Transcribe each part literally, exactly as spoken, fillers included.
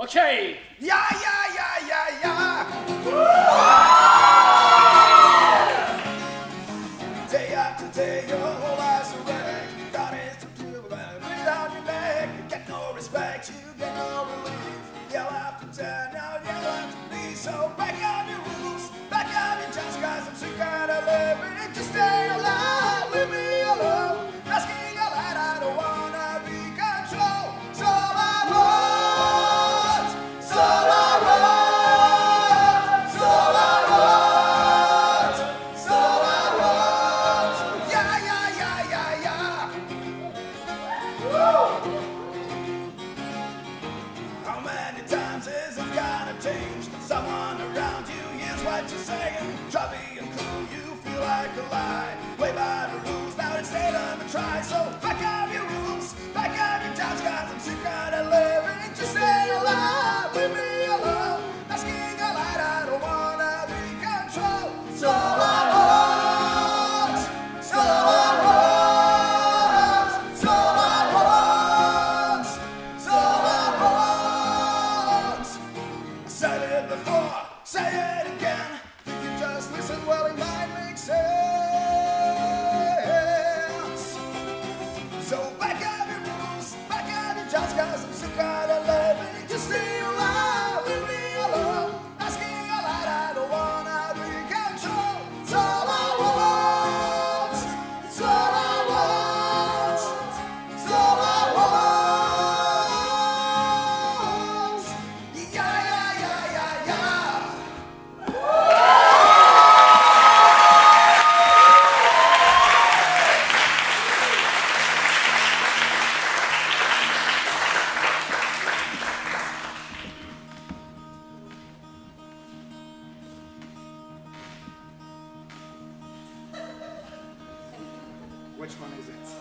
Okay. Yeah, yeah, yeah, yeah, yeah. Day after day, your whole life's a wreck. God is to do that. Breathe on your neck. You get no respect, you get no relief. Yell after ten, now yell after me. So back on your rules, back on your just cause I'm sick of living. Just stay alive, leave me alone. Asking a lot, I don't wanna be controlled. So I want, so I want, so I want, so I want. Yeah, yeah, yeah, yeah, yeah. Woo! How many times is it gonna change? Someone around you hears what you're saying. Chubby and cool, you feel like a lie. Play by the rules, now it's day to try. So back up your rules, back up your jobs, cause I'm sick of living. Just stay alive, leave me alone. Asking a lot, I don't wanna be controlled. So I want, so I want, so I want, so I want. I said it before, say it again. If you just listen, well, it might make sense. So back up your rules, back up your jobs, cause I'm sick of living. Just stay alive, leave me alone. Asking a lot, I don't wanna be controlled. It's all I want, it's all I want, it's all I want. Yeah, yeah, yeah, yeah, yeah. Which one is it?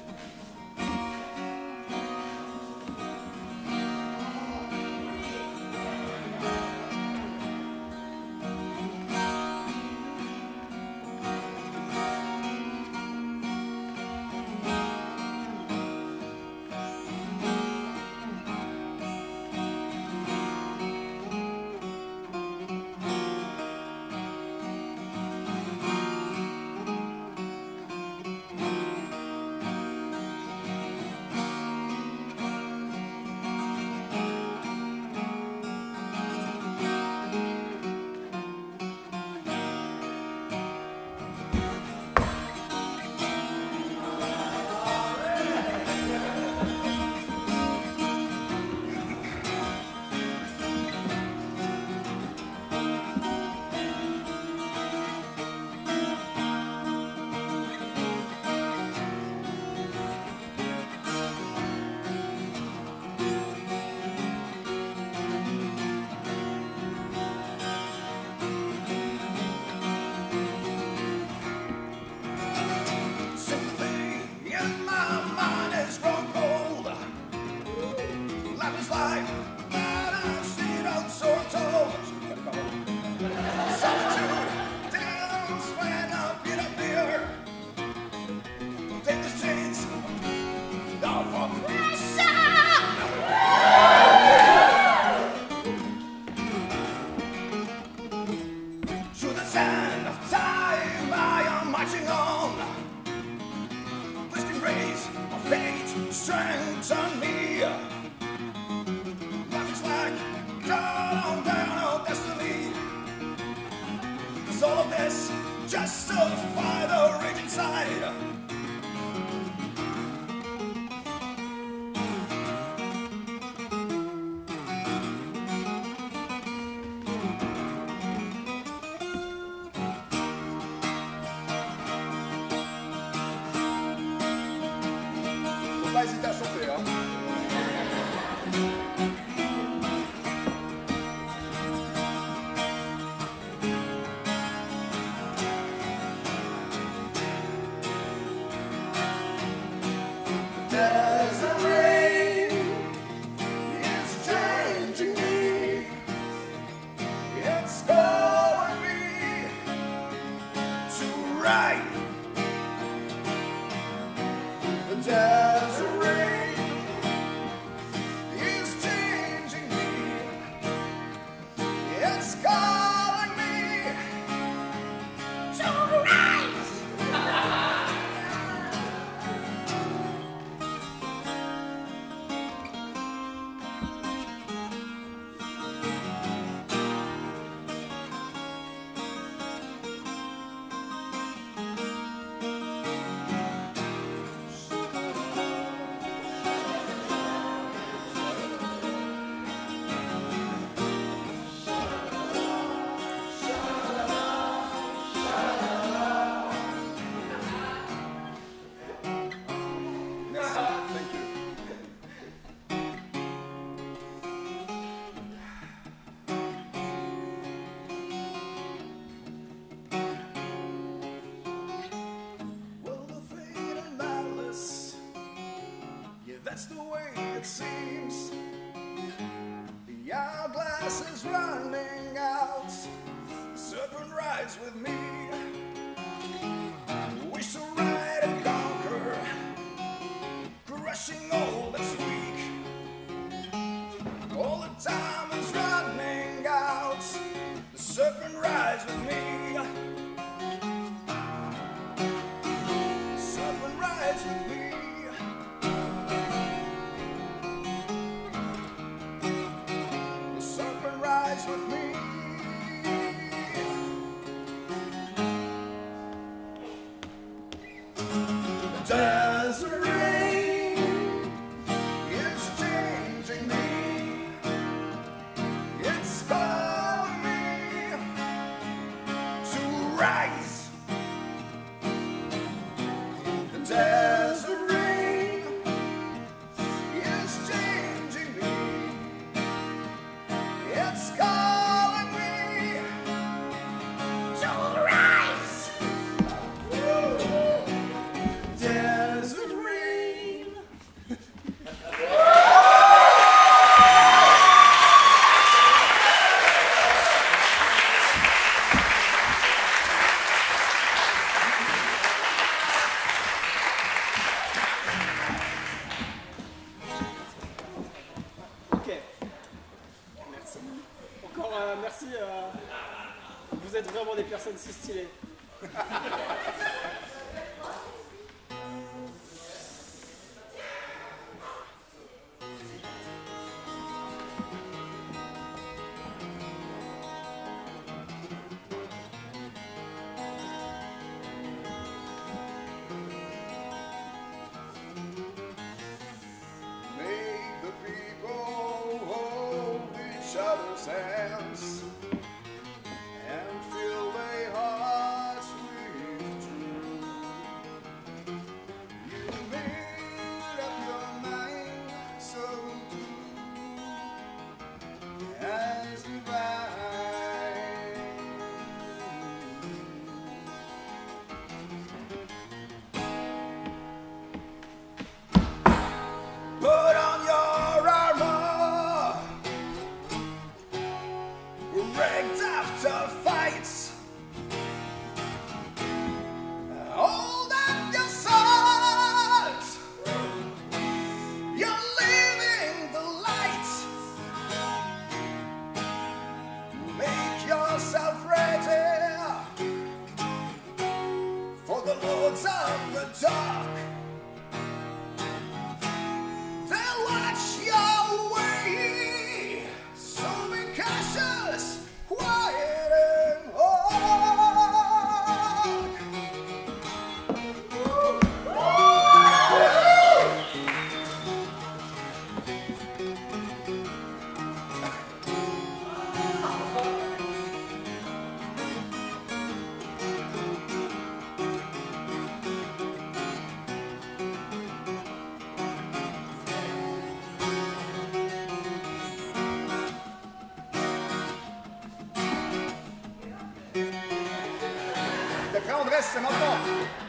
Sympathy in my mind has grown cold. Life is life that I've seen untold. Solitude downs when I get up here. Take this chance, down for pressure. Through the sand of time, I am marching on. Twisting rays of fate strengthen me. Life is like down, down, oh destiny. Does all of this justify the rage inside? Faut pas hésiter à chanter, hein. There's a rain, it's changing me. It's calling me to right. There's a rain, it's changing me. that's the way it seems. The hourglass is running out. The serpent rides with me. We shall ride and conquer, crushing all that's weak. All the time is running out. The serpent rides with me. The serpent rides with me. The serpent rides with me. The desert rain is changing me. It's calling me to rise. The desert rain is changing me. It's calling me to rise. Desert rain. Ok, merci. Encore euh, merci. euh, Vous êtes vraiment des personnes si stylées. Make the people hold each other's hands and fill their hearts with truth. You made up your mind, so do as divine. Put on your armor. We're rigged up to fight. Hold up your swords. You're living the light. Make yourself ready for the lords of the dark. They'll watch your way, so be cautious, quiet and walk. Le prends, on reste, c'est maintenant.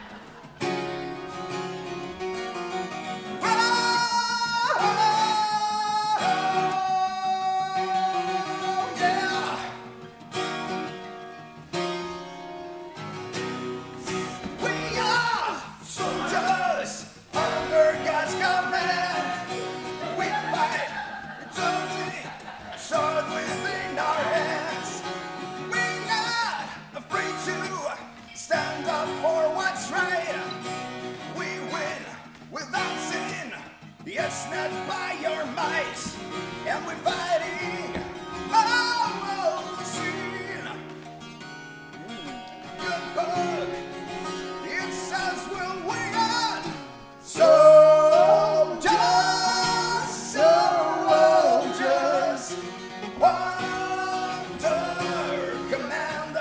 We are soldiers under God's command. We fight eternity, sword within our hands. We're not afraid to stand up for what's right. We win without sin. It's not by your might, and we're fighting all unseen. Good book, it says we'll win. Soldiers, soldiers, under command.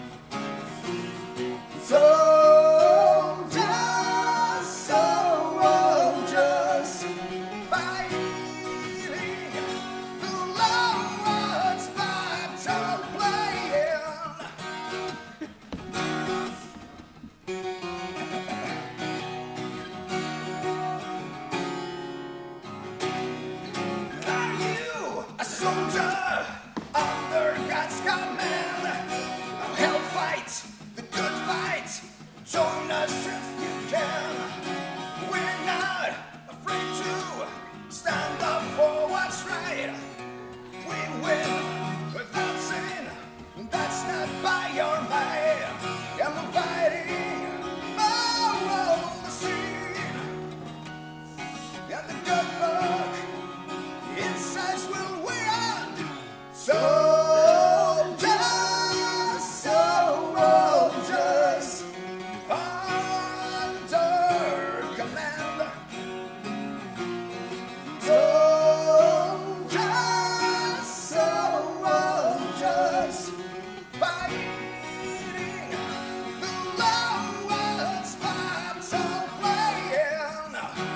Soldiers, soldiers, fighting the Lord's Join us if you can. We're not afraid to stand up for what's right. We win without sin. That's not by your might. And we're fighting all the scene. And the good luck insides will win. Soldiers, soldiers, under command. Soldiers, soldiers, fighting the lowest battle playing.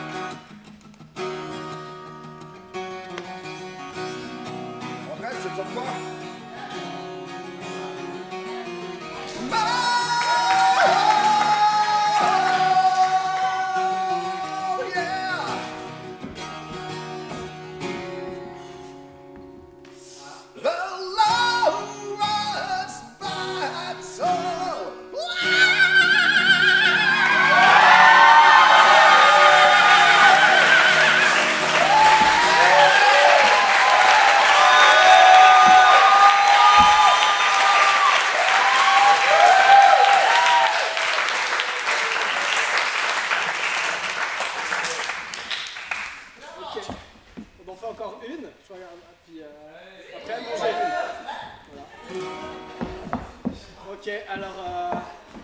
Okay, c'est ça quoi? Oh, yeah. The lowest battle. Ok. On en fait encore une. Je regarde. Puis euh, après, manger une. Voilà. Ok, alors. Euh...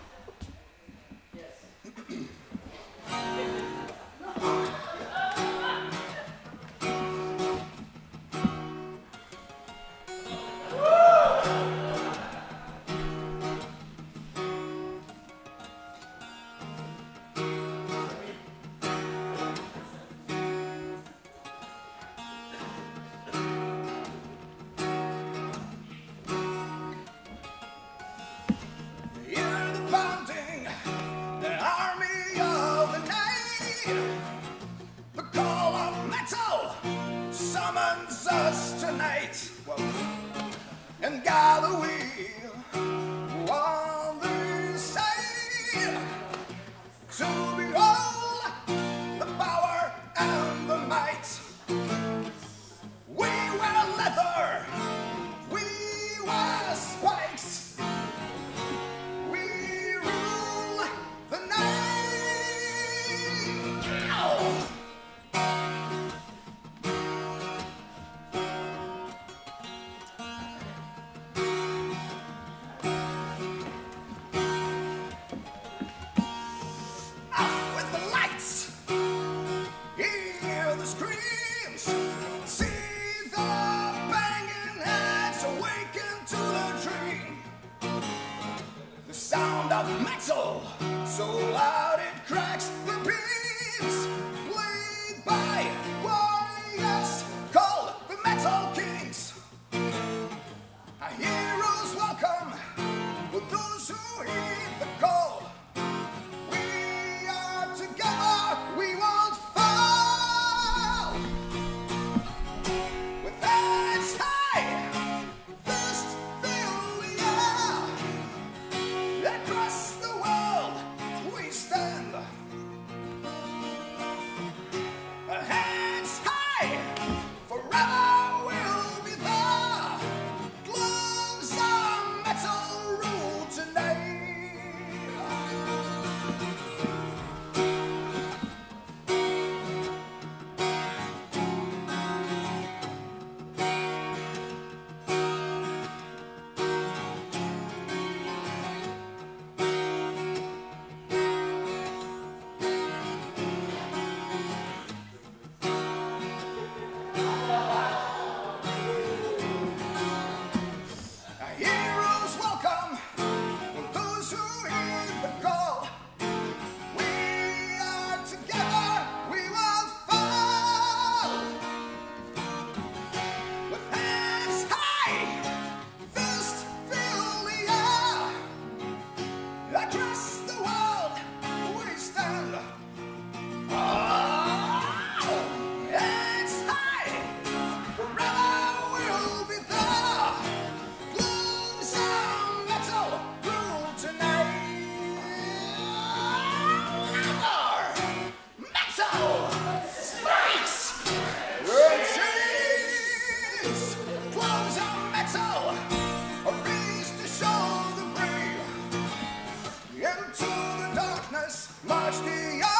Hear the pounding, the army of the night. The call of metal summons us tonight. Whoa. And gather we on the side to behold the power and the might. We wear leather, we wear spikes. We rule the night. Ow. Off with the lights. Hear the screams. See the banging heads awaken to the dream. The sound of metal, so loud it cracks the beams. Played by warriors called the Metal Kings. Our heroes welcome with those who heed the call. We are together, we won't fall. With heads high, fist fill the air. Across the world we stand. darkness, march to your